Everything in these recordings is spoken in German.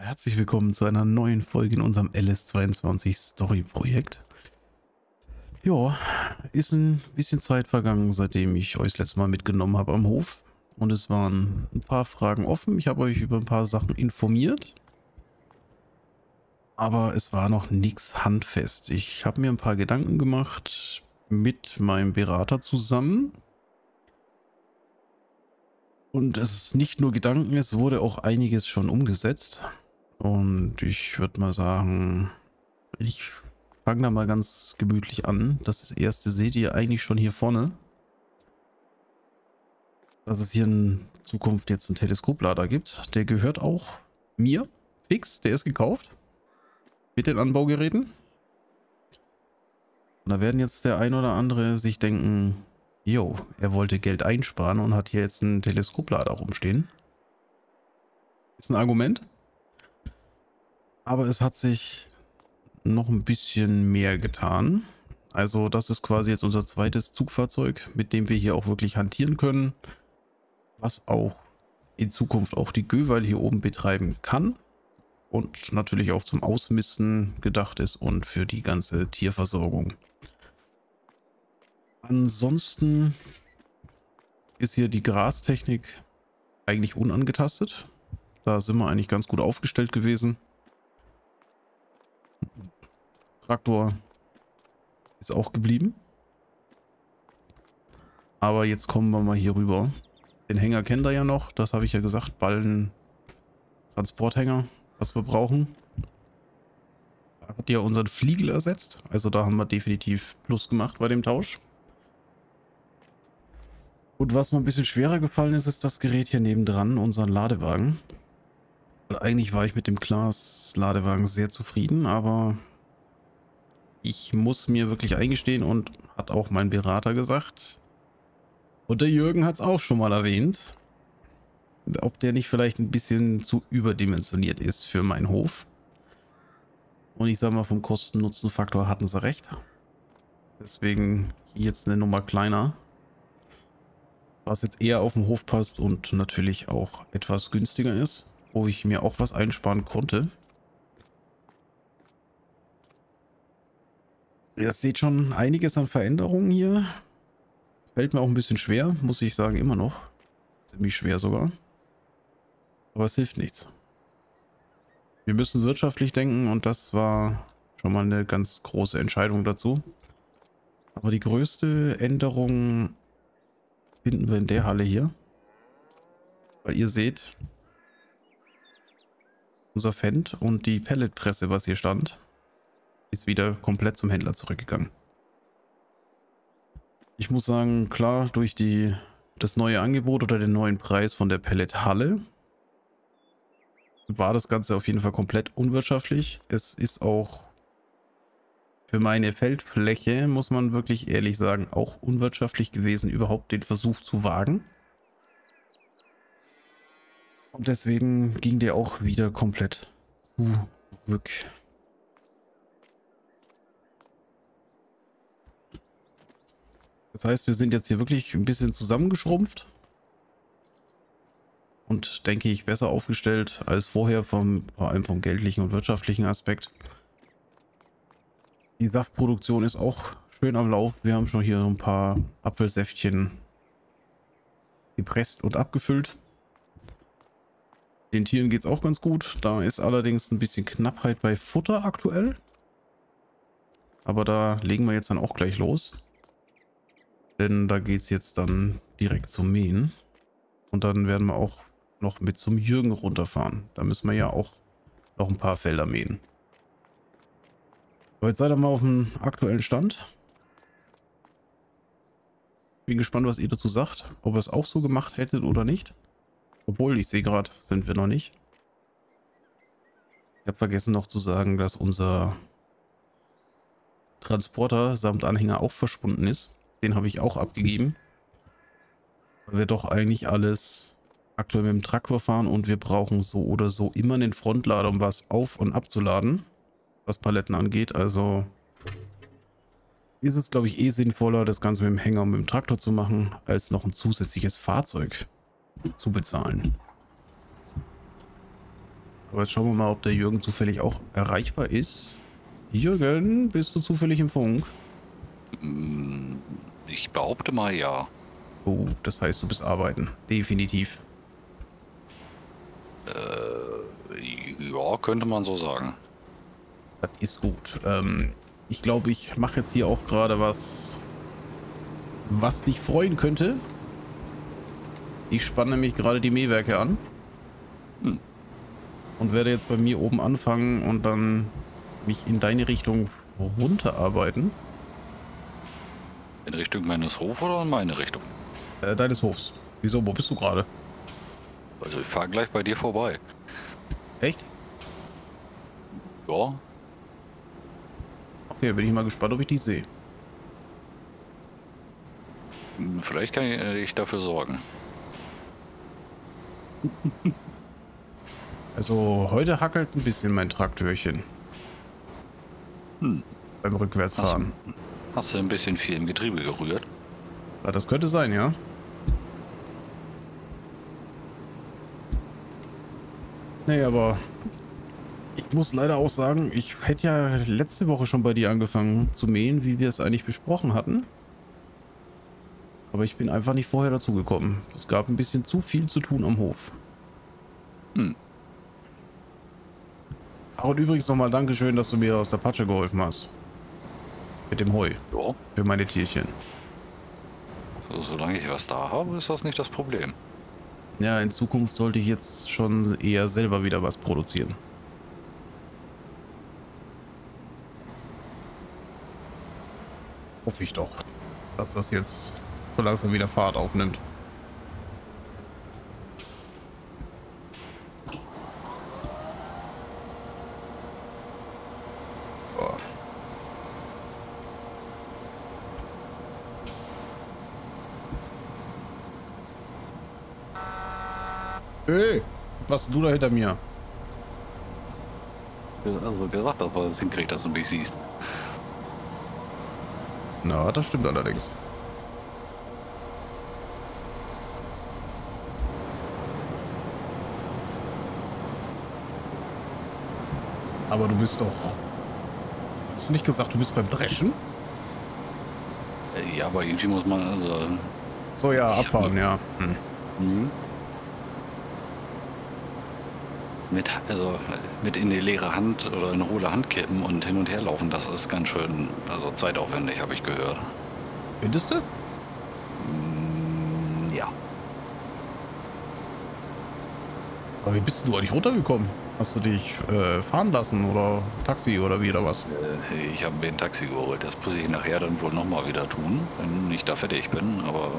herzlich willkommen zu einer neuen Folge in unserem LS22 Story Projekt. Ja, ist ein bisschen Zeit vergangen, seitdem ich euch das letzte Mal mitgenommen habe am Hof. Und es waren ein paar Fragen offen. Ich habe euch über ein paar Sachen informiert. Aber es war noch nichts handfest. Ich habe mir ein paar Gedanken gemacht mit meinem Berater zusammen. Und es ist nicht nur Gedanken, es wurde auch einiges schon umgesetzt. Und ich würde mal sagen, ich fange da mal ganz gemütlich an. Das erste seht ihr eigentlich schon hier vorne. Dass es hier in Zukunft jetzt einen Teleskoplader gibt. Der gehört auch mir fix. Der ist gekauft. Mit den Anbaugeräten. Und da werden jetzt der ein oder andere sich denken, jo, er wollte Geld einsparen und hat hier jetzt einen Teleskoplader rumstehen. Ist ein Argument. Aber es hat sich noch ein bisschen mehr getan. Also das ist quasi jetzt unser zweites Zugfahrzeug, mit dem wir hier auch wirklich hantieren können. Was auch in Zukunft auch die Göhweil hier oben betreiben kann. Und natürlich auch zum Ausmisten gedacht ist und für die ganze Tierversorgung. Ansonsten ist hier die Grastechnik eigentlich unangetastet. Da sind wir eigentlich ganz gut aufgestellt gewesen. Traktor ist auch geblieben. Aber jetzt kommen wir mal hier rüber. Den Hänger kennt ihr ja noch. Das habe ich ja gesagt. Ballen, Transporthänger, was wir brauchen. Da hat ja unseren Fliegel ersetzt. Also da haben wir definitiv Plus gemacht bei dem Tausch. Und was mir ein bisschen schwerer gefallen ist, ist das Gerät hier nebendran, unseren Ladewagen. Weil eigentlich war ich mit dem Claas-Ladewagen sehr zufrieden, aber ich muss mir wirklich eingestehen und hat auch mein Berater gesagt, und der Jürgen hat es auch schon mal erwähnt, ob der nicht vielleicht ein bisschen zu überdimensioniert ist für meinen Hof. Und ich sag mal, vom Kosten-Nutzen-Faktor hatten sie recht. Deswegen hier jetzt eine Nummer kleiner. Was jetzt eher auf den Hof passt und natürlich auch etwas günstiger ist, wo ich mir auch was einsparen konnte. Ihr seht schon einiges an Veränderungen hier. Fällt mir auch ein bisschen schwer, muss ich sagen, immer noch. Ziemlich schwer sogar. Aber es hilft nichts. Wir müssen wirtschaftlich denken und das war schon mal eine ganz große Entscheidung dazu. Aber die größte Änderung finden wir in der Halle hier. Weil ihr seht, unser Fendt und die Pelletpresse, was hier stand, ist wieder komplett zum Händler zurückgegangen. Ich muss sagen, klar, durch das neue Angebot oder den neuen Preis von der Pellethalle war das Ganze auf jeden Fall komplett unwirtschaftlich. Es ist auch für meine Feldfläche, muss man wirklich ehrlich sagen, auch unwirtschaftlich gewesen, überhaupt den Versuch zu wagen. Und deswegen ging der auch wieder komplett zurück. Das heißt, wir sind jetzt hier wirklich ein bisschen zusammengeschrumpft. Und denke ich, besser aufgestellt als vorher, vor allem vom geldlichen und wirtschaftlichen Aspekt. Die Saftproduktion ist auch schön am Lauf. Wir haben schon hier ein paar Apfelsäftchen gepresst und abgefüllt. Den Tieren geht es auch ganz gut. Da ist allerdings ein bisschen Knappheit bei Futter aktuell. Aber da legen wir jetzt dann auch gleich los. Denn da geht es jetzt dann direkt zum Mähen. Und dann werden wir auch noch mit zum Jürgen runterfahren. Da müssen wir ja auch noch ein paar Felder mähen. So, jetzt seid ihr mal auf dem aktuellen Stand. Bin gespannt, was ihr dazu sagt. Ob ihr es auch so gemacht hättet oder nicht. Obwohl, ich sehe gerade, sind wir noch nicht. Ich habe vergessen noch zu sagen, dass unser Transporter samt Anhänger auch verschwunden ist. Den habe ich auch abgegeben. Weil wir doch eigentlich alles aktuell mit dem Traktor fahren und wir brauchen so oder so immer einen Frontlader, um was auf- und abzuladen, was Paletten angeht. Also ist es, glaube ich, sinnvoller, das Ganze mit dem Hänger und mit dem Traktor zu machen, als noch ein zusätzliches Fahrzeug zu bezahlen. Aber jetzt schauen wir mal, ob der Jürgen zufällig auch erreichbar ist. Jürgen, bist du zufällig im Funk? Ich behaupte mal ja. Oh, das heißt, du bist arbeiten. Definitiv. Ja, könnte man so sagen. Das ist gut. Ich glaube, ich mache jetzt hier auch gerade was dich freuen könnte. Ich spanne nämlich gerade die Mähwerke an. Hm. Und werde jetzt bei mir oben anfangen und dann mich in deine Richtung runterarbeiten. In Richtung meines Hofs oder in meine Richtung? Deines Hofs. Wieso? Wo bist du gerade? Also ich fahre gleich bei dir vorbei. Echt? Ja, Okay, bin ich mal gespannt, ob ich die sehe. vielleicht kann ich dafür sorgen. Also heute hackelt ein bisschen mein Traktörchen Hm. beim Rückwärtsfahren. Hast du ein bisschen viel im Getriebe gerührt? Ja, das könnte sein, ja. Nee, aber ich muss leider auch sagen, ich hätte ja letzte Woche schon bei dir angefangen zu mähen, wie wir es eigentlich besprochen hatten. Aber ich bin einfach nicht vorher dazu gekommen. Es gab ein bisschen zu viel zu tun am Hof. Hm. Ach, und übrigens nochmal Dankeschön, dass du mir aus der Patsche geholfen hast. Mit dem Heu. Ja, Für meine Tierchen. solange ich was da habe, ist das nicht das Problem. Ja, in Zukunft sollte ich jetzt schon eher selber wieder was produzieren. Hoffe ich doch, dass das jetzt so langsam wieder Fahrt aufnimmt. Boah. Hey, was du da hinter mir? Also gesagt, dass du das hinkriegst, dass du mich siehst. Na, das stimmt allerdings. Aber du bist doch... Hast du nicht gesagt, du bist beim Dreschen? Ja, aber irgendwie muss man, also... So, ja, abfahren, ja. Hm. Mit in die leere Hand oder in eine hohle Hand kippen und hin und her laufen, das ist ganz schön, also zeitaufwendig, habe ich gehört. Findest du? Ja. Aber wie bist du eigentlich runtergekommen? Hast du dich fahren lassen oder Taxi oder wie oder was? Ich habe mir ein Taxi geholt. Das muss ich nachher dann wohl nochmal wieder tun, wenn ich da fertig bin, aber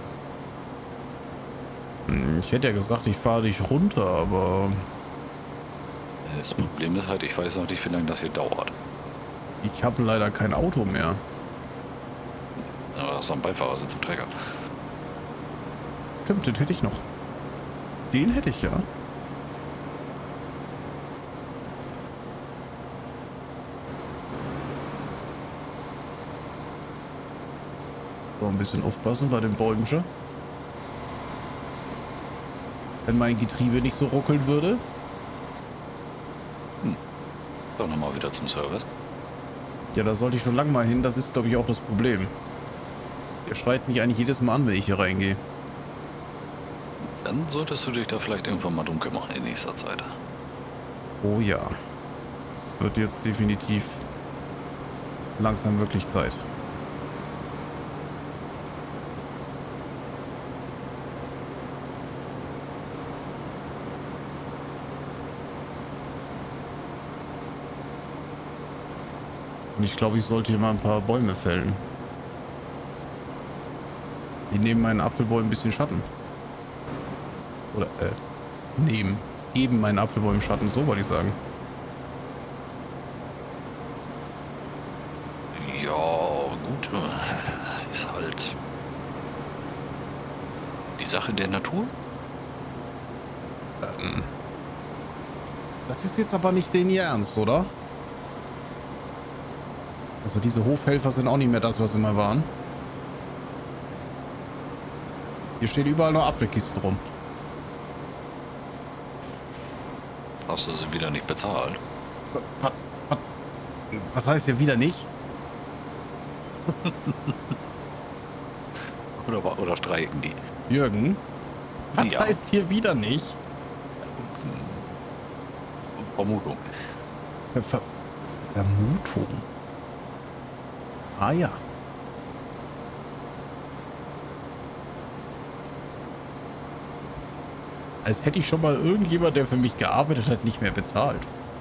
Ich hätte ja gesagt, ich fahre dich runter, aber das Problem ist halt, ich weiß noch nicht, wie lange das hier dauert. ich habe leider kein Auto mehr. Aber das ist doch ein Beifahrersitz im Träger. Stimmt, den hätte ich noch. Den hätte ich ja. So, ein bisschen aufpassen bei den Bäumchen. Wenn mein Getriebe nicht so ruckeln würde. Doch nochmal wieder zum Service. Ja, da sollte ich schon lange mal hin. Das ist, glaube ich, auch das Problem. Der schreit mich eigentlich jedes Mal an, wenn ich hier reingehe. Dann solltest du dich da vielleicht irgendwann mal drum kümmern in nächster Zeit. Oh ja. Es wird jetzt definitiv langsam wirklich Zeit. Und ich glaube, ich sollte hier mal ein paar Bäume fällen. Die nehmen meinen Apfelbäumen ein bisschen Schatten. Oder, geben meinen Apfelbäumen Schatten, so wollte ich sagen. Ja, gut. Ist halt die Sache der Natur. Das ist jetzt aber nicht den ihr Ernst, oder? Also diese Hofhelfer sind auch nicht mehr das, was sie mal waren. Hier stehen überall nur Apfelkisten rum. Hast du sie wieder nicht bezahlt? Was, was, was heißt hier wieder nicht? Oder streiken die? Jürgen, was Ja. heißt hier wieder nicht? Vermutung. Vermutung. Ah ja. Als hätte ich schon mal irgendjemand, der für mich gearbeitet hat, nicht mehr bezahlt.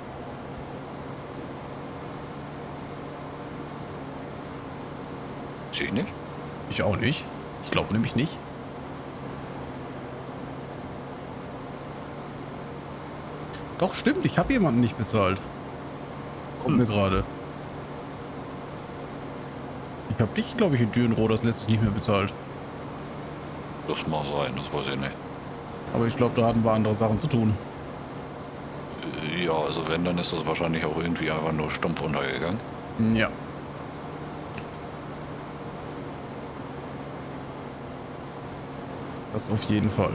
Ich nicht? Ich auch nicht. Ich glaube nämlich nicht. Doch, stimmt. Ich habe jemanden nicht bezahlt. Kommt mir gerade. Ich habe dich, glaube ich, in Dürrenroh das letztes nicht mehr bezahlt. Das mag sein, das weiß ich nicht. Aber ich glaube, da hatten wir andere Sachen zu tun. Ja, also wenn, dann ist das wahrscheinlich auch irgendwie einfach nur stumpf untergegangen. Ja. Das auf jeden Fall.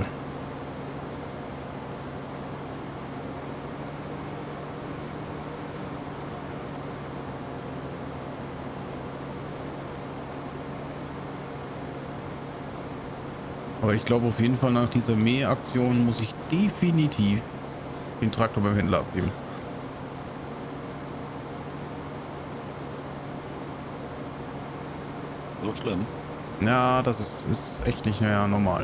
Aber ich glaube auf jeden Fall nach dieser Mähaktion muss ich definitiv den Traktor beim Händler abgeben. So schlimm. Ja, das ist echt nicht mehr normal.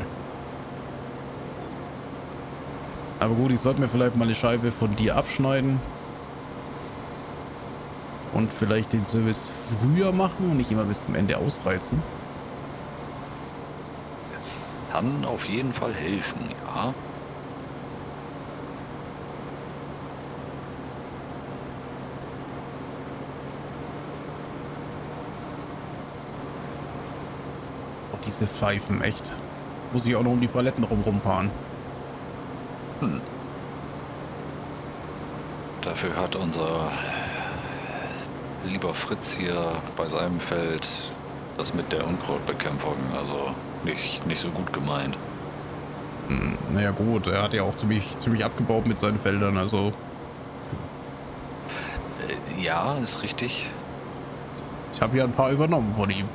Aber gut, ich sollte mir vielleicht mal eine Scheibe von dir abschneiden. Und vielleicht den Service früher machen und nicht immer bis zum Ende ausreizen. Das kann auf jeden Fall helfen, ja. Oh, diese Pfeifen, echt. Jetzt muss ich auch noch um die Paletten rumfahren. Dafür hat unser lieber Fritz hier bei seinem Feld das mit der Unkrautbekämpfung, also nicht so gut gemeint. Naja gut, er hat ja auch ziemlich abgebaut mit seinen Feldern, also Ja, ist richtig. ich habe ja ein paar übernommen von ihm.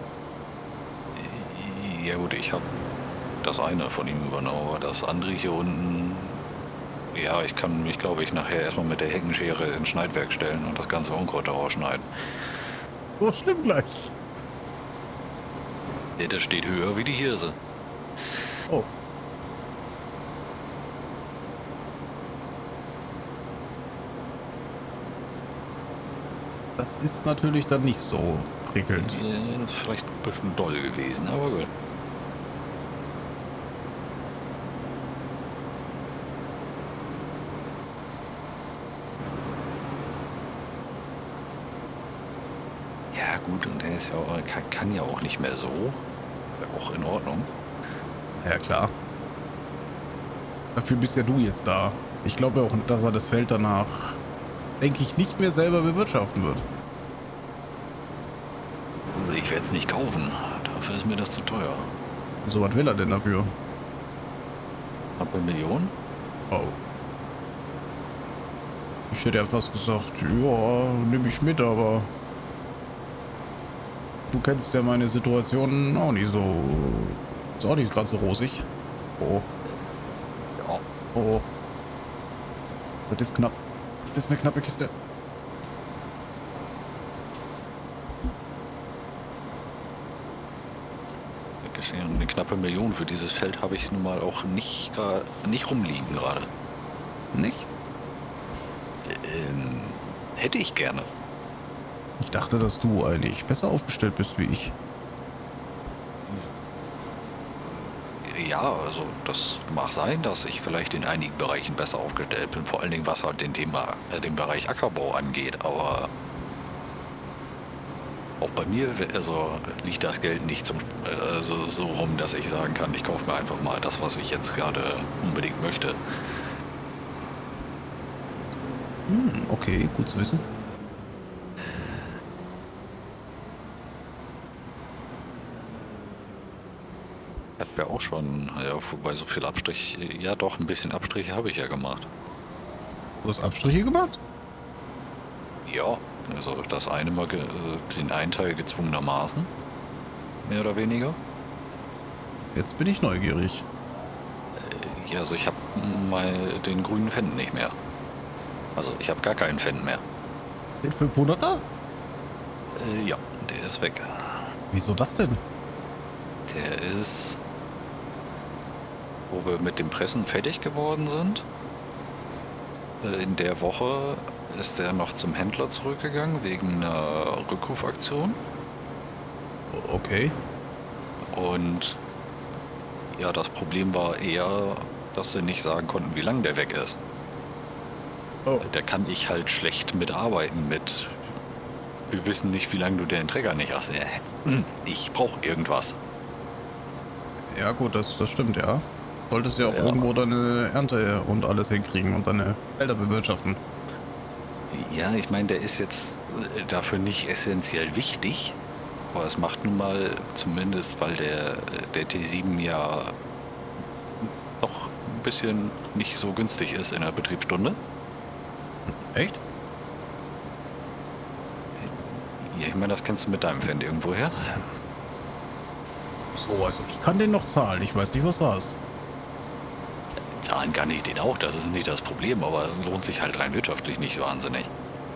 Ja gut, ich habe das eine von ihm übernommen, aber das andere hier unten, ja, ich kann mich, glaube ich, nachher erstmal mit der Heckenschere ins Schneidwerk stellen und das ganze Unkraut daraus schneiden. So schlimm gleich. Das steht höher wie die Hirse. Oh. Das ist natürlich dann nicht so prickelnd. Ja, das ist vielleicht ein bisschen doll gewesen, aber gut. Ja gut, und der ist ja auch, kann ja auch nicht mehr so. Wäre auch in Ordnung. Ja klar. Dafür bist ja du jetzt da. Ich glaube auch, dass er das Feld danach, denke ich, nicht mehr selber bewirtschaften wird. Also ich werde es nicht kaufen. Dafür ist mir das zu teuer. So was will er denn dafür? Ab eine Million? Oh. Ich hätte ja fast gesagt, ja, nehme ich mit, aber du kennst ja meine Situation auch nicht so. Ist auch nicht gerade so rosig. Oh, Ja. oh. Das ist knapp. Das ist eine knappe Kiste. Eine knappe Million für dieses Feld habe ich nun mal auch nicht rumliegen gerade. Nicht? Hätte ich gerne. Ich dachte, dass du eigentlich besser aufgestellt bist wie ich. Ja, also das mag sein, dass ich vielleicht in einigen Bereichen besser aufgestellt bin, vor allen Dingen was halt den Bereich Ackerbau angeht, aber auch bei mir also liegt das Geld nicht so rum, dass ich sagen kann, ich kaufe mir einfach mal das, was ich jetzt gerade unbedingt möchte. Okay, gut zu wissen. Ich habe ja auch schon, ja, wobei so viel Abstrich, ja doch, ein bisschen Abstriche habe ich ja gemacht. Du hast Abstriche gemacht? Ja, also das eine mal, den einen Teil gezwungenermaßen, mehr oder weniger. Jetzt bin ich neugierig. Ja, also ich habe mal den grünen Fendt nicht mehr. Also ich habe gar keinen Fendt mehr. Den 500er? Ja, der ist weg. Wieso das denn? Der ist, wo wir mit dem Pressen fertig geworden sind. In der Woche ist er noch zum Händler zurückgegangen wegen einer Rückrufaktion. Okay. Und ja, das Problem war eher, dass sie nicht sagen konnten, wie lange der weg ist. Oh. Da kann ich halt schlecht mitarbeiten mit. Wir wissen nicht, wie lange du den Träger nicht hast. Ich brauche irgendwas. Ja gut, das stimmt, ja. Solltest ja auch Ja. irgendwo deine Ernte und alles hinkriegen und deine Felder bewirtschaften. Ja, ich meine, der ist jetzt dafür nicht essentiell wichtig. Aber es macht nun mal, zumindest weil der T7 ja doch ein bisschen nicht so günstig ist in der Betriebsstunde. Echt? Ja, ich meine, das kennst du mit deinem Fan irgendwo her. So, also ich kann den noch zahlen. Ich weiß nicht, was du hast. Zahlen kann ich den auch, das ist nicht das Problem, aber es lohnt sich halt rein wirtschaftlich nicht wahnsinnig.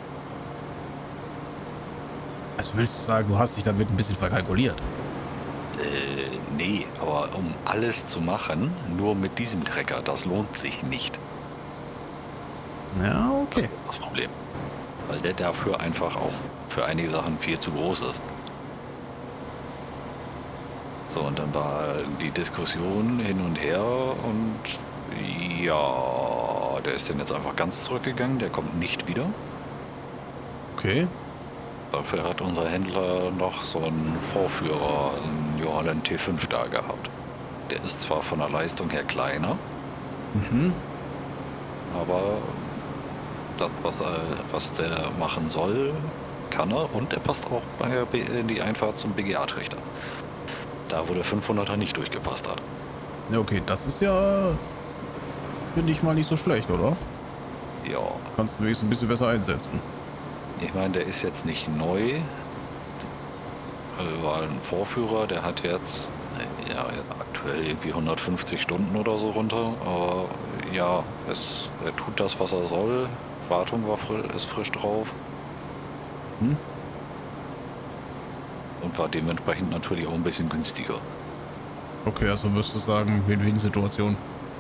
Also willst du sagen, du hast dich damit ein bisschen verkalkuliert? Nee, aber um alles zu machen, nur mit diesem Trecker, das lohnt sich nicht. Ja, okay. Das Problem. Weil der dafür einfach auch für einige Sachen viel zu groß ist. So, und dann war die Diskussion hin und her und ja, der ist dann jetzt einfach ganz zurückgegangen, der kommt nicht wieder. Okay. Dafür hat unser Händler noch so einen Vorführer, einen New Holland T5 da gehabt. Der ist zwar von der Leistung her kleiner, Mhm. aber das, was der machen soll, kann er, und er passt auch in die Einfahrt zum BGA-Trichter. Da, wo der 500er nicht durchgepasst hat. Ja, okay, das ist ja, finde ich mal nicht so schlecht, oder? Ja, Kannst du wenigstens ein bisschen besser einsetzen. ich meine, der ist jetzt nicht neu. War ein Vorführer, der hat jetzt ja, aktuell irgendwie 150 Stunden oder so runter. Aber ja, er tut das, was er soll. Wartung ist frisch drauf. Hm? Und war dementsprechend natürlich auch ein bisschen günstiger. Okay, also wirst du sagen, Win-Win-Situation.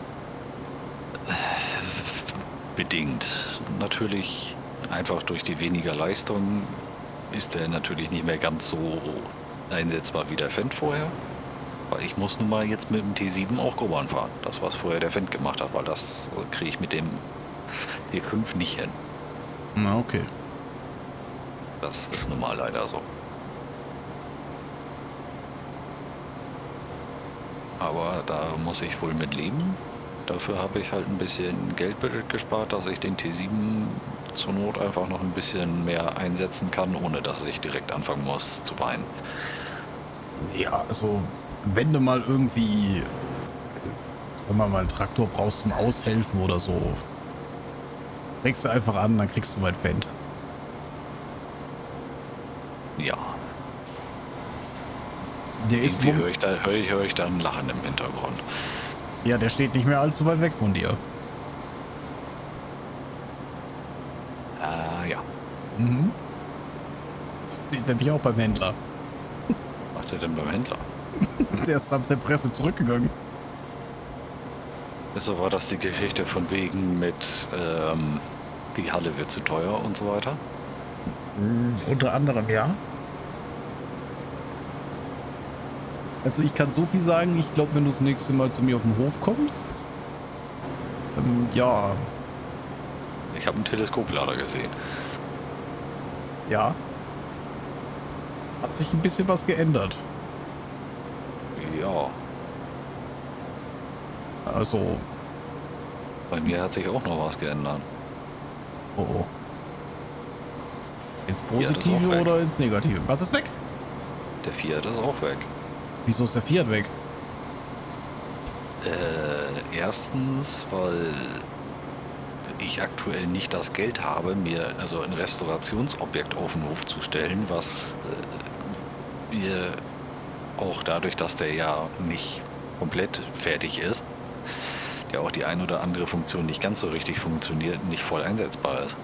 Bedingt. Natürlich einfach durch die weniger Leistung ist er natürlich nicht mehr ganz so einsetzbar wie der Fendt vorher. Weil ich muss nun mal jetzt mit dem T7 auch Grubbern fahren. Das, was vorher der Fendt gemacht hat, weil das kriege ich mit dem T5 nicht hin. Na, okay. Das ist nun mal leider so. Aber da muss ich wohl mit leben. Dafür habe ich halt ein bisschen Geld gespart, dass ich den T7 zur Not einfach noch ein bisschen mehr einsetzen kann, ohne dass ich direkt anfangen muss zu weinen. Ja, also wenn du mal irgendwie, sagen wir mal, einen Traktor brauchst zum Aushelfen oder so, fängst du einfach an, dann kriegst du mein Fendt. Ja, Der ist irgendwie höre ich da ein Lachen im Hintergrund. ja, der steht nicht mehr allzu weit weg von dir. Ja. Mhm. Steht nämlich auch beim Händler. Was macht er denn beim Händler? Der ist samt der Presse zurückgegangen. So war das die Geschichte von wegen mit die Halle wird zu teuer und so weiter. Unter anderem, ja. Also ich kann so viel sagen, ich glaube, wenn du das nächste Mal zu mir auf den Hof kommst, ja, Ich habe einen Teleskoplader gesehen. ja, hat sich ein bisschen was geändert. Ja, Also, bei mir hat sich auch noch was geändert. oh, oh. Ins Ja, das ist auch Positive weg. oder ins Negative? Was ist weg? Der Fiat ist auch weg. Wieso ist der Fiat weg? Erstens, weil ich aktuell nicht das Geld habe, mir also ein Restaurationsobjekt auf den Hof zu stellen, was mir auch dadurch, dass der ja nicht komplett fertig ist, ja auch die ein oder andere Funktion nicht ganz so richtig funktioniert, nicht voll einsetzbar ist.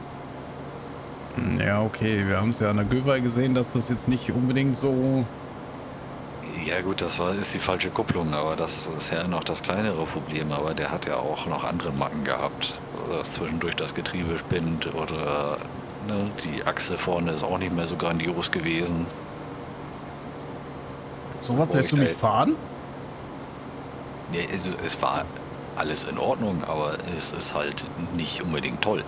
Ja, okay, wir haben es ja an der Göbel gesehen, dass das jetzt nicht unbedingt so... Ja gut, ist die falsche Kupplung, aber das ist ja noch das kleinere Problem, aber der hat ja auch noch andere Macken gehabt, dass zwischendurch das Getriebe spinnt oder ne, die Achse vorne ist auch nicht mehr so grandios gewesen. Sowas lässt du mich fahren? Ja, also es war alles in Ordnung, aber es ist halt nicht unbedingt toll.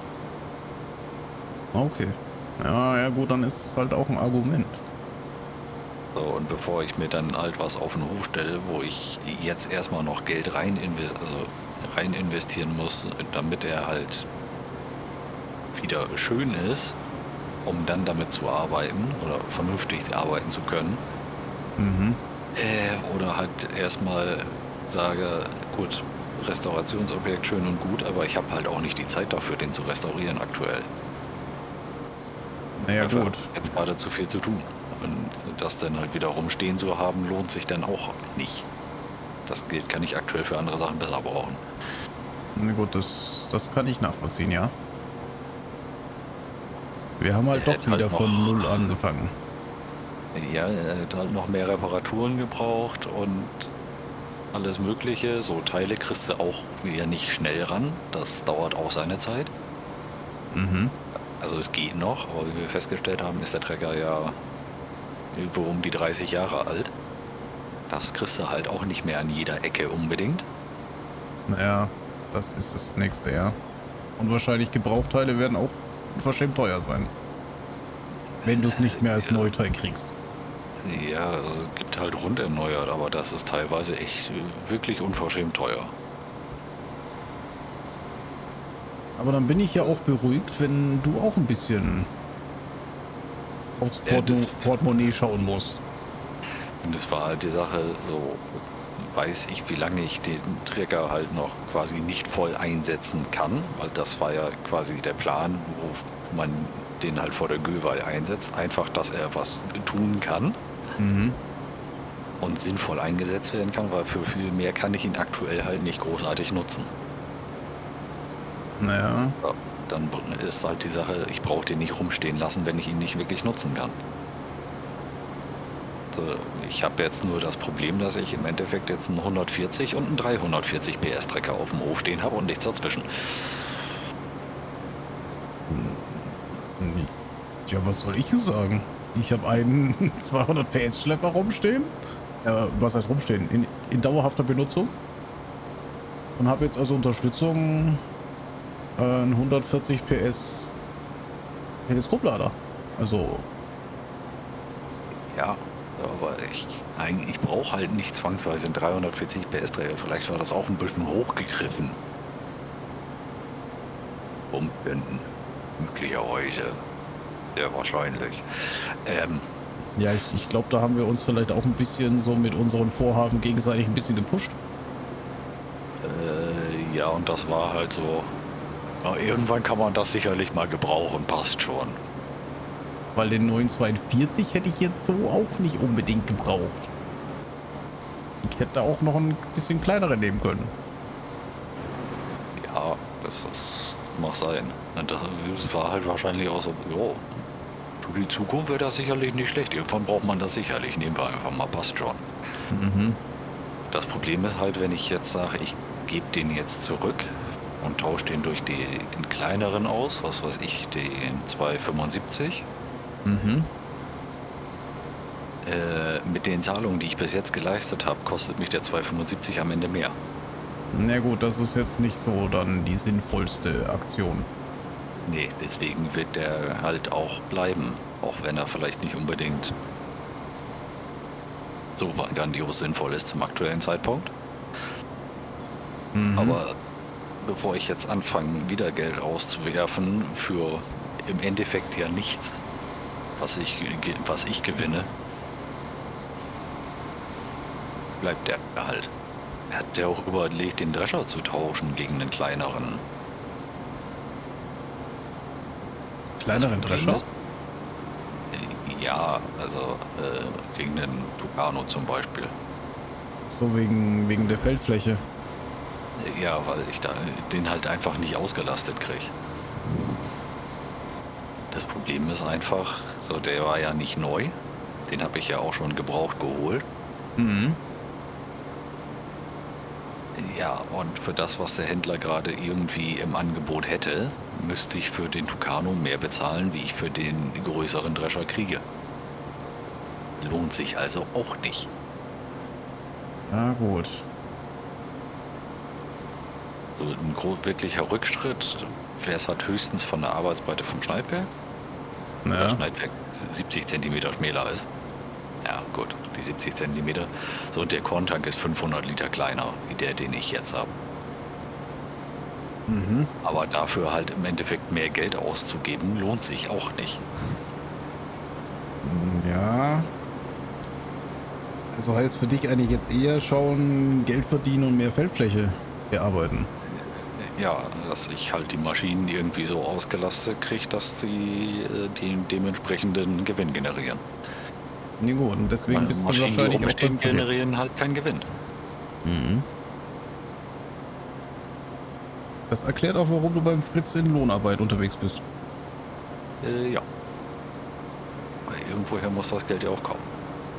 Okay. Ja, ja gut, dann ist es halt auch ein Argument. So, und bevor ich mir dann halt was auf den Hof stelle, wo ich jetzt erstmal noch Geld rein investieren muss, damit er halt wieder schön ist, um dann damit zu arbeiten oder vernünftig arbeiten zu können. Mhm. Oder halt erstmal sage, gut, Restaurationsobjekt schön und gut, aber ich habe halt auch nicht die Zeit dafür, den zu restaurieren aktuell. Naja, Dafür gut. jetzt gerade zu viel zu tun. Und das dann halt wieder rumstehen zu haben, lohnt sich dann auch nicht. Das Geld kann ich aktuell für andere Sachen besser brauchen. Na gut, das kann ich nachvollziehen, ja. Wir haben halt Er doch hätte wieder halt von noch, Null angefangen. ja, er hat halt noch mehr Reparaturen gebraucht und alles Mögliche. So Teile kriegst du auch wieder nicht schnell ran. Das dauert auch seine Zeit. Mhm. Also es geht noch, aber wie wir festgestellt haben, ist der Trecker ja über um die 30 Jahre alt. Das kriegst du halt auch nicht mehr an jeder Ecke unbedingt. Naja, das ist das nächste, ja. Und wahrscheinlich Gebrauchteile werden auch unverschämt teuer sein. Wenn du es nicht mehr als Neuteil kriegst. Ja, also es gibt halt rund erneuert, aber das ist teilweise echt wirklich unverschämt teuer. Aber dann bin ich ja auch beruhigt, wenn du auch ein bisschen aufs Portemonnaie schauen musst. Und es war halt die Sache, so weiß ich, wie lange ich den Trigger halt noch quasi nicht voll einsetzen kann, weil das war ja quasi der Plan, wo man den halt vor der Gülweil einsetzt. Einfach, dass er was tun kann Mhm. und sinnvoll eingesetzt werden kann, weil für viel mehr kann ich ihn aktuell halt nicht großartig nutzen. Naja. Ja, dann ist halt die Sache, ich brauche den nicht rumstehen lassen, wenn ich ihn nicht wirklich nutzen kann. Ich habe jetzt nur das Problem, dass ich im Endeffekt jetzt einen 140 und einen 340 PS Trecker auf dem Hof stehen habe und nichts dazwischen. Ja, was soll ich denn sagen? Ich habe einen 200 PS Schlepper rumstehen. Was heißt rumstehen? In dauerhafter Benutzung. Und habe jetzt also Unterstützung einen 140 PS Teleskoplader. Also, Ja, aber ich brauche halt nicht zwangsweise einen 340 PS Trecker. Vielleicht war das auch ein bisschen hochgegriffen. Pumpen, möglicherweise. Sehr wahrscheinlich. ja, ich glaube, da haben wir uns vielleicht auch ein bisschen so mit unseren Vorhaben gegenseitig ein bisschen gepusht. Ja, und das war halt so. Ja, irgendwann kann man das sicherlich mal gebrauchen, passt schon. Weil den 942 hätte ich jetzt so auch nicht unbedingt gebraucht. Ich hätte auch noch ein bisschen kleinere nehmen können. Ja, das mag sein. Und das war halt wahrscheinlich auch so, jo, für die Zukunft wäre das sicherlich nicht schlecht. Irgendwann braucht man das sicherlich. Nehmen wir einfach mal, passt schon. Mhm. Das Problem ist halt, wenn ich jetzt sage, ich gebe den jetzt zurück und tausche den durch den kleineren aus, was weiß ich, den 275. Mhm. Mit den Zahlungen, die ich bis jetzt geleistet habe, kostet mich der 275 am Ende mehr. Na gut, das ist jetzt nicht so dann die sinnvollste Aktion. Nee, deswegen wird der halt auch bleiben, auch wenn er vielleicht nicht unbedingt so grandios sinnvoll ist zum aktuellen Zeitpunkt. Mhm. Aber bevor ich jetzt anfange, wieder Geld auszuwerfen für im Endeffekt ja nichts, was ich gewinne, bleibt der halt. Er hat ja auch überlegt, den Drescher zu tauschen gegen einen kleineren. kleineren Drescher? Ja, also gegen den Tucano zum Beispiel. So wegen der Feldfläche. Ja, weil ich da den halt einfach nicht ausgelastet kriege. Das Problem ist einfach, so der war ja nicht neu. Den habe ich ja auch schon gebraucht geholt. Mhm. Ja, und für das, was der Händler gerade irgendwie im Angebot hätte, müsste ich für den Tucano mehr bezahlen, wie ich für den größeren Drescher kriege. Lohnt sich also auch nicht. Na gut. So ein wirklicher Rückschritt wäre es halt höchstens von der Arbeitsbreite vom Schneidwerk. Das Ja. Schneidwerk 70 cm schmäler ist. Ja, gut, die 70 cm. So, und der Korntank ist 500 Liter kleiner, wie der, den ich jetzt habe. Mhm. Aber dafür halt im Endeffekt mehr Geld auszugeben, lohnt sich auch nicht. Ja. Also heißt für dich eigentlich jetzt eher schauen, Geld verdienen und mehr Feldfläche bearbeiten. Ja, dass ich halt die Maschinen irgendwie so ausgelastet kriege, dass sie den dementsprechenden Gewinn generieren. Nee, gut, und deswegen bist du Maschinen, die wahrscheinlich auch rumstehen, beim Fritz. generieren halt keinen Gewinn. Mhm. Das erklärt auch, warum du beim Fritz in Lohnarbeit unterwegs bist. Ja. Weil irgendwoher muss das Geld ja auch kommen.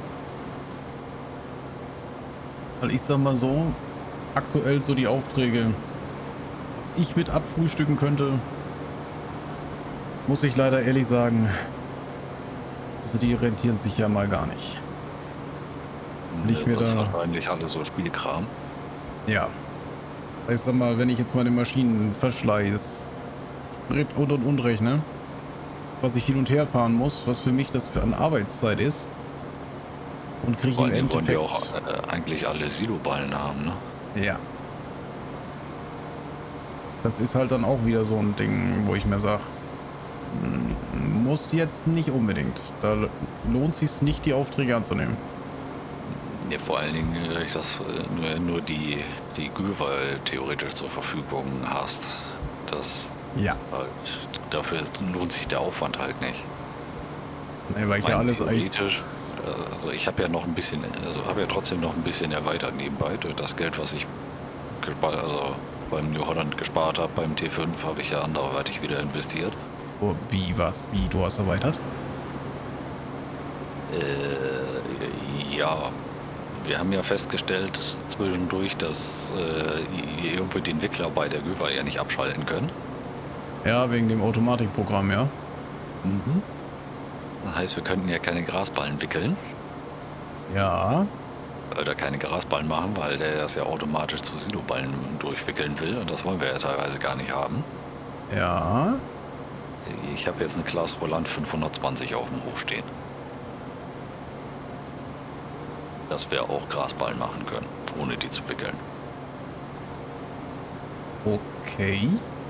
Weil ich sag mal so, aktuell so die Aufträge, was ich mit abfrühstücken könnte, muss ich leider ehrlich sagen, also die rentieren sich ja mal gar nicht. Nicht mehr Das ist da. wahrscheinlich alles so Spielkram. Ja. Ich sag mal, wenn ich jetzt meine Maschinen verschleiß, Sprit und rechne, was ich hin und her fahren muss, was für mich das für eine Arbeitszeit ist, und kriege Vor im allem wollen die Endeffekt auch eigentlich alle Siloballen haben, ne? ja. Das ist halt dann auch wieder so ein Ding, wo ich mir sage, muss jetzt nicht unbedingt. Da lohnt sich nicht, die Aufträge anzunehmen. Ne, vor allen Dingen, ich das nur die Güval theoretisch zur Verfügung hast. Das Ja. halt, dafür lohnt sich der Aufwand halt nicht. Nee, weil ich ja alles theoretisch, also ich habe ja noch ein bisschen, also habe ja trotzdem noch ein bisschen erweitert nebenbei durch das Geld, was ich gespart, also beim New Holland gespart habe, beim T5 habe ich ja anderweitig wieder investiert. Oh, wie was? Wie, du hast erweitert? Ja, wir haben ja festgestellt zwischendurch, dass ihr irgendwie den Wickler bei der Güver ja nicht abschalten können. Ja, wegen dem Automatikprogramm, ja. Mhm. Das heißt, wir könnten ja keine Grasballen wickeln. Ja. Oder keine Grasballen machen, weil der das ja automatisch zu Siloballen durchwickeln will. Und das wollen wir ja teilweise gar nicht haben. Ja. Ich habe jetzt eine Claas Roland 520 auf dem Hof stehen. Dass wir auch Grasballen machen können, ohne die zu wickeln. Okay.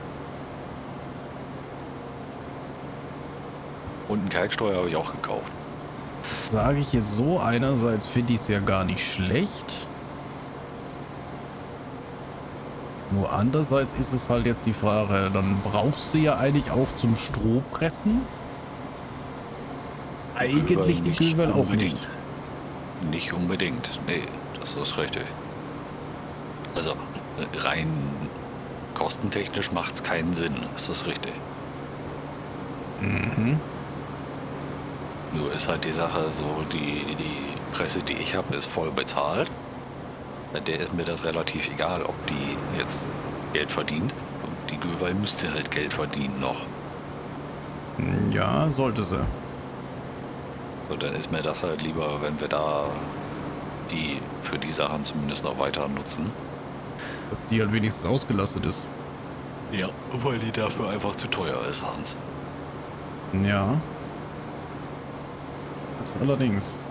Und einen Kalksteuer habe ich auch gekauft. Sage ich jetzt so, einerseits finde ich es ja gar nicht schlecht. Nur andererseits ist es halt jetzt die Frage, dann brauchst du ja eigentlich auch zum Strohpressen eigentlich die Güvel auch nicht. Nicht unbedingt, nee, das ist richtig. Also rein kostentechnisch macht es keinen Sinn, das ist richtig. Mhm. Nur ist halt die Sache so, die Presse, die ich habe, ist voll bezahlt. Bei der ist mir das relativ egal, ob die jetzt Geld verdient. Die Güvel müsste halt Geld verdienen noch. Ja, sollte sie. So, dann ist mir das halt lieber, wenn wir da die für die Sachen zumindest noch weiter nutzen. Dass die halt wenigstens ausgelastet ist. Ja, weil die dafür einfach zu teuer ist, Hans. Ja. Das allerdings.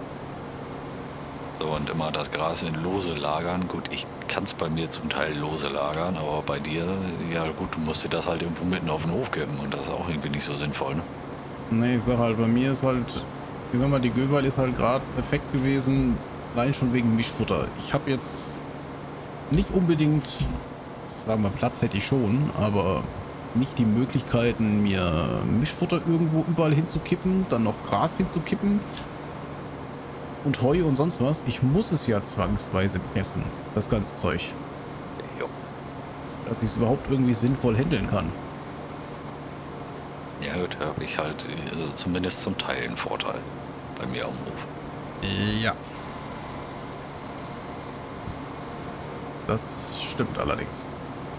So, und immer das Gras in lose lagern. Gut, ich kann es bei mir zum Teil lose lagern, aber bei dir, ja gut, du musst dir das halt irgendwo mitten auf den Hof geben und das ist auch irgendwie nicht so sinnvoll, ne? Nee, ich sag halt, bei mir ist halt, ich sag mal, die Göbel ist halt gerade perfekt gewesen, allein schon wegen Mischfutter. Ich habe jetzt nicht unbedingt, sagen wir, Platz hätte ich schon, aber nicht die Möglichkeiten, mir Mischfutter irgendwo überall hinzukippen, dann noch Gras hinzukippen und Heu und sonst was. Ich muss es ja zwangsweise pressen, das ganze Zeug, Jo. dass ich es überhaupt irgendwie sinnvoll handeln kann. Ja gut, da habe ich halt also zumindest zum Teil einen Vorteil bei mir am Hof. Ja. Das stimmt allerdings.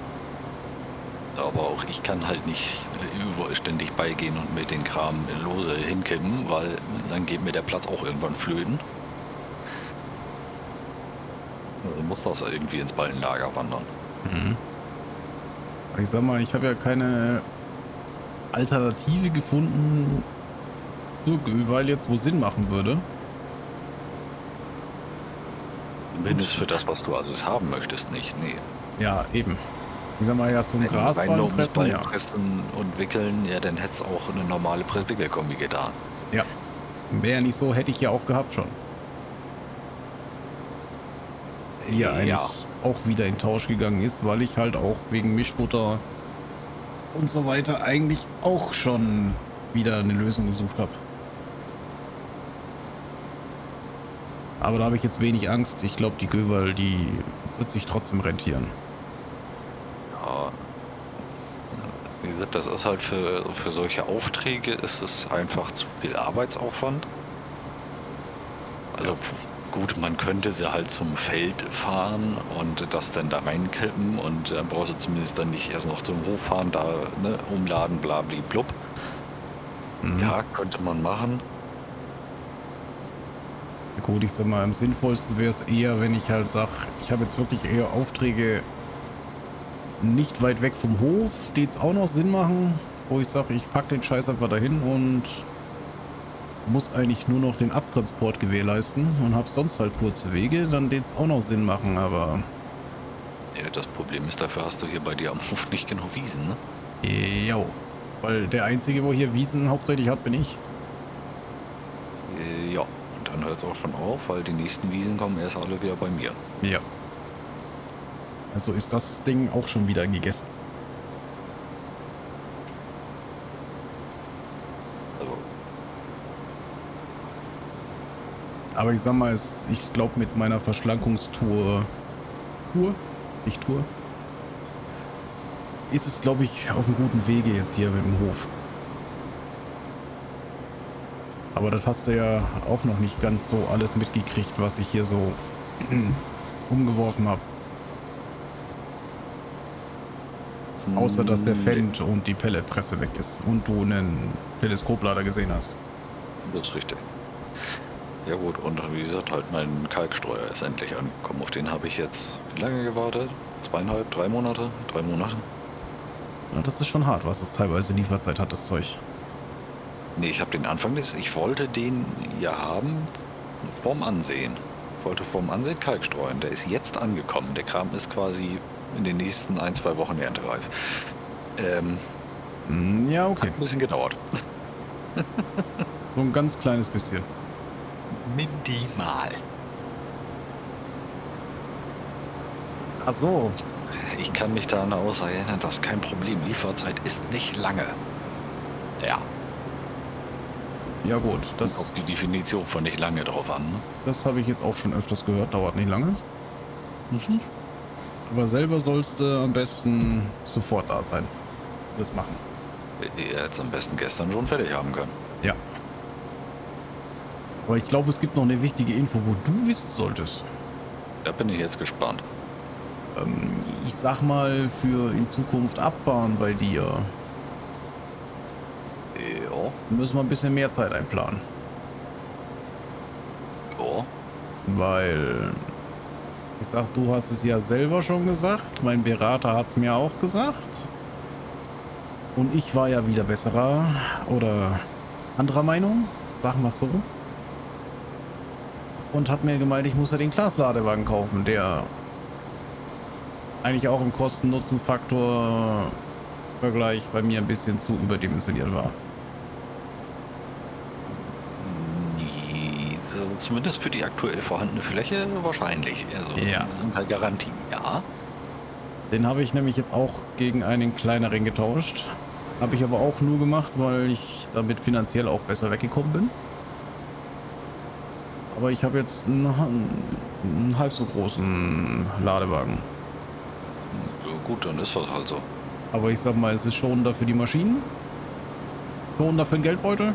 Aber auch ich kann halt nicht überall ständig beigehen und mir den Kram lose hinkippen, weil dann geht mir der Platz auch irgendwann flöten. Also muss das irgendwie ins Ballenlager wandern. Mhm. Ich sag mal, ich habe ja keine Alternative gefunden zur Göhweil jetzt, wo Sinn machen würde. Zumindest für das, was du also haben möchtest, nicht. Nee. Ja, eben. Ich sag mal, ja, zum Wenn du rein nur ums Grasballenpressen, ja. Ballenpressen und Wickeln, ja, dann hätte es auch eine normale Wickelkombi getan. Ja. Wäre ja nicht so, hätte ich ja auch gehabt schon. Die ja eigentlich auch wieder in Tausch gegangen ist, weil ich halt auch wegen Mischfutter und so weiter eigentlich auch schon wieder eine Lösung gesucht habe. Aber da habe ich jetzt wenig Angst. Ich glaube, die Göhweil, die wird sich trotzdem rentieren. Ja, wie gesagt, das ist halt für solche Aufträge ist es einfach zu viel Arbeitsaufwand. Also gut, man könnte sie halt zum Feld fahren und das dann da reinkippen und dann brauchst du zumindest dann nicht erst noch zum Hof fahren, da ne, umladen, bla bli blub. Mhm. Ja, könnte man machen. Gut, ich sag mal, am sinnvollsten wäre es eher, wenn ich halt sage, ich habe jetzt wirklich eher Aufträge nicht weit weg vom Hof, die jetzt auch noch Sinn machen, wo ich sage, ich packe den Scheiß einfach dahin und muss eigentlich nur noch den Abtransport gewährleisten und habe sonst halt kurze Wege, dann den es auch noch Sinn machen, aber Ja, das Problem ist, dafür hast du hier bei dir am Hof nicht genug Wiesen, ne? jo, weil der Einzige, wo hier Wiesen hauptsächlich hat, bin ich. Ja, und dann hört es auch schon auf, weil die nächsten Wiesen kommen erst alle wieder bei mir. Ja. Also ist das Ding auch schon wieder gegessen. Also, Aber ich sag mal, ich glaube mit meiner Verschlankungstour, ist es, glaube ich, auf einem guten Wege jetzt hier mit dem Hof. Aber das hast du ja auch noch nicht ganz so alles mitgekriegt, was ich hier so umgeworfen habe. Außer, dass der Fendt und die Pelletpresse weg ist und du einen Teleskoplader gesehen hast. das ist richtig. Ja gut, und wie gesagt, halt mein Kalkstreuer ist endlich angekommen. Auf den habe ich jetzt wie lange gewartet? 2,5, 3 Monate? 3 Monate? Ja, das ist schon hart, was es teilweise Lieferzeit hat, das Zeug. Nee, ich habe den Anfang ich wollte den ja haben vorm Ansehen. Ich wollte vorm Ansehen Kalk streuen. Der ist jetzt angekommen. Der Kram ist quasi in den nächsten 1, 2 Wochen erntereif. Ja, okay. Hat ein bisschen gedauert. So ein ganz kleines bisschen. Minimal. Ach so. Ich kann mich da an eine Aussage erinnern, das ist kein Problem. Lieferzeit ist nicht lange. Ja. Ja gut, Kommt das, auf die Definition von nicht lange drauf an. Ne? das habe ich jetzt auch schon öfters gehört, dauert nicht lange. Mhm. Aber selber sollst du am besten sofort da sein. Das machen. Ihr jetzt am besten gestern schon fertig haben können. Ja. Aber ich glaube, es gibt noch eine wichtige Info, wo du wissen solltest. Da bin ich jetzt gespannt. Ich sag mal, für in Zukunft abfahren bei dir, Ja, müssen wir ein bisschen mehr Zeit einplanen. ja. Weil, ich sag, du hast es ja selber schon gesagt, mein Berater hat es mir auch gesagt. Und ich war ja wieder besserer oder anderer Meinung, sagen wir es so. Und hab mir gemeint, ich muss ja den Klaas-Ladewagen kaufen, der eigentlich auch im Kosten-Nutzen-Faktor Vergleich bei mir ein bisschen zu überdimensioniert war. Nee, also zumindest für die aktuell vorhandene Fläche wahrscheinlich. Also Ja. sind halt Garantien, ja. Den habe ich nämlich jetzt auch gegen einen kleineren getauscht. Habe ich aber auch nur gemacht, weil ich damit finanziell auch besser weggekommen bin. Aber ich habe jetzt einen halb so großen Ladewagen. Ja, gut, dann ist das halt so. Aber ich sag mal, es ist schon dafür die Maschinen, schon dafür den Geldbeutel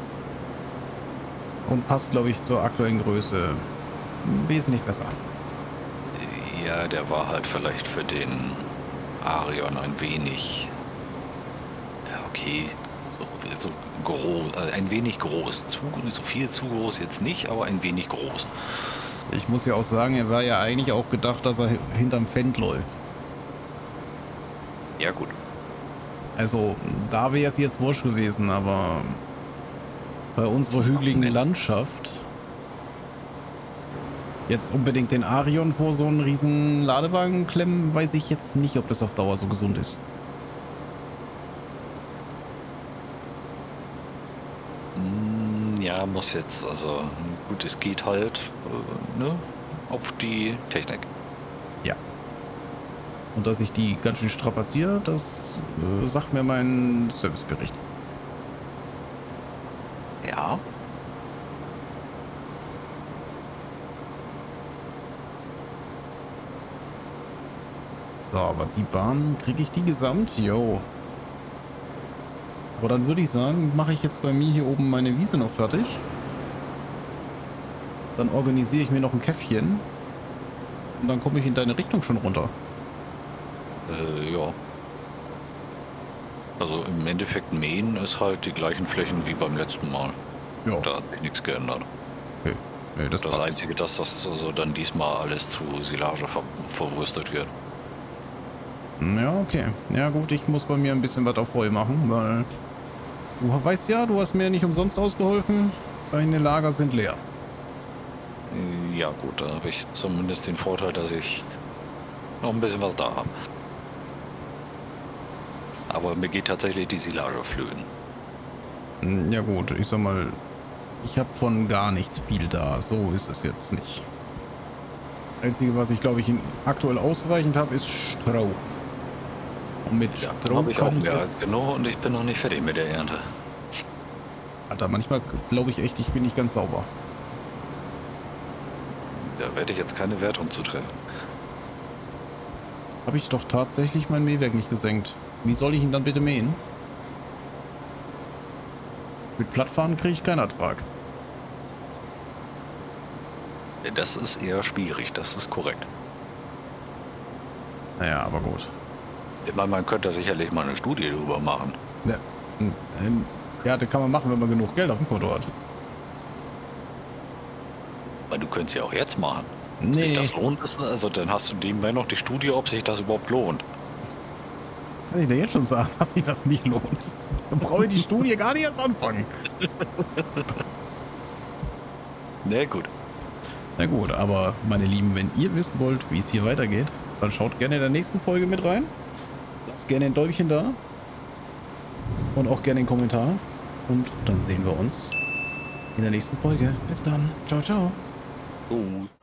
und passt, glaube ich, zur aktuellen Größe wesentlich besser. Ja, der war halt vielleicht für den Arion ein wenig, ja okay, so groß, also ein wenig groß. So viel zu groß jetzt nicht, aber ein wenig groß. Ich muss ja auch sagen, er war ja eigentlich auch gedacht, dass er hinterm Fendt läuft. Ja gut. Also da wäre es jetzt wurscht gewesen, aber bei unserer hügeligen Landschaft jetzt unbedingt den Arion vor so einen riesen Ladewagen klemmen, weiß ich jetzt nicht, ob das auf Dauer so gesund ist. Ja, muss jetzt, also gut, es geht halt ne, auf die Technik. Ja. Und dass ich die ganz schön strapaziere, das sagt mir mein Servicebericht. Ja. So, aber die Bahn, kriege ich die gesamt? Jo. Aber dann würde ich sagen, mache ich jetzt bei mir hier oben meine Wiese noch fertig. Dann organisiere ich mir noch ein Käffchen. Und dann komme ich in deine Richtung schon runter. Ja. Also im Endeffekt mähen ist halt die gleichen Flächen wie beim letzten Mal. Ja. Da hat sich nichts geändert. Okay. Nee, das passt. Einzige, dass das also dann diesmal alles zu Silage verwurstet wird. Ja, okay. Ja gut, ich muss bei mir ein bisschen was auf Heu machen, weil du weißt ja, du hast mir nicht umsonst ausgeholfen. Deine Lager sind leer. Ja gut, da habe ich zumindest den Vorteil, dass ich noch ein bisschen was da habe. Aber mir geht tatsächlich die Silage flöten. Ja gut, ich sag mal, ich habe von gar nichts viel da. So ist es jetzt nicht. Einzige, was ich glaube ich aktuell ausreichend habe, ist Stroh. Und mit Stroh habe ich auch kann ich mehr jetzt... genau und ich bin noch nicht fertig mit der Ernte. Alter, manchmal glaube ich echt, ich bin nicht ganz sauber. Da werde ich jetzt keine Wertung zutreffen. Habe ich doch tatsächlich mein Mähwerk nicht gesenkt. Wie soll ich ihn dann bitte mähen? Mit Plattfahren kriege ich keinen Ertrag. Das ist eher schwierig, das ist korrekt. Naja, aber gut. Ich meine, man könnte sicherlich mal eine Studie darüber machen. Ja, ja, das kann man machen, wenn man genug Geld auf dem Konto hat. Weil du könntest ja auch jetzt machen. Ob Nee. sich das lohnt, also dann hast du nebenbei noch die Studie, ob sich das überhaupt lohnt. Kann ich dir jetzt schon sagen, dass sich das nicht lohnt. Dann brauche ich die Studie gar nicht erst anfangen. Na gut. Na gut, aber meine Lieben, wenn ihr wissen wollt, wie es hier weitergeht, dann schaut gerne in der nächsten Folge mit rein. Lasst gerne ein Däumchen da. Und auch gerne einen Kommentar. Und dann sehen wir uns in der nächsten Folge. Bis dann. Ciao, ciao. Gut.